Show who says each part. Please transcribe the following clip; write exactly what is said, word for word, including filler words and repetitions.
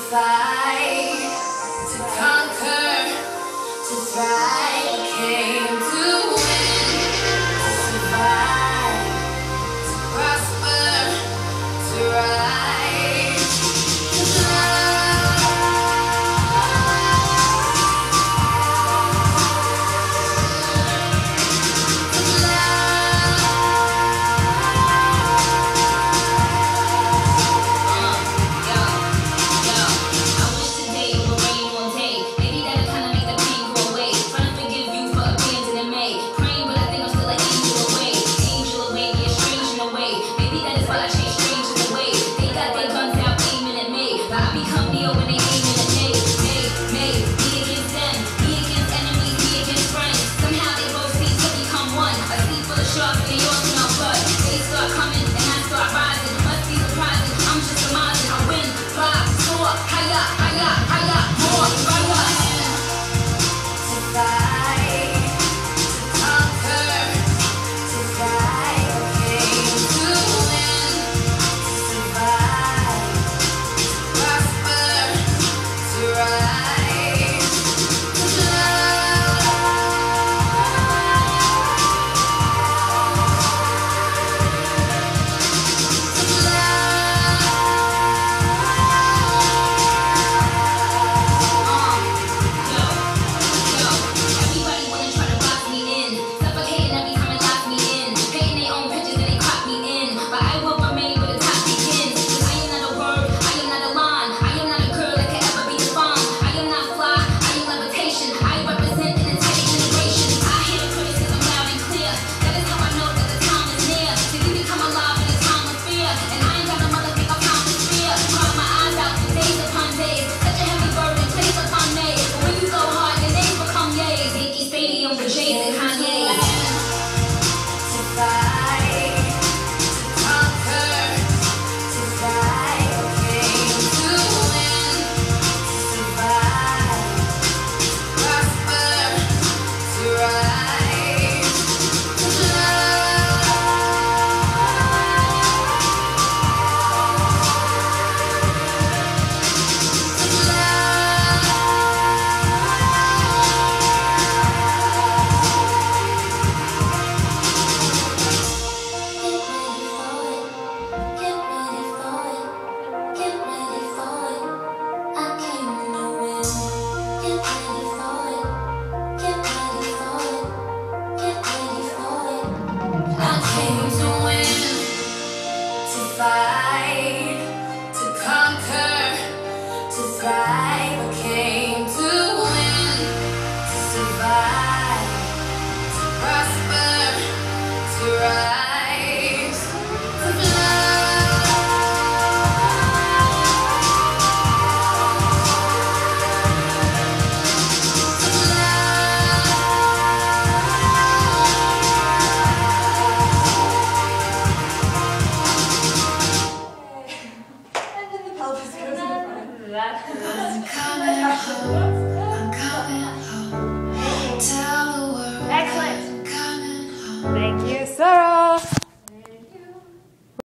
Speaker 1: fight, to conquer, to thrive. I came to win, to survive, to prosper, to rise. 'Cause love, fight, to conquer, to thrive. I came to win, to survive, to prosper, to rise, to fly.
Speaker 2: I'm coming home, I'm coming home. Tell the world.
Speaker 3: Excellent.
Speaker 2: I'm coming home.
Speaker 3: Thank you.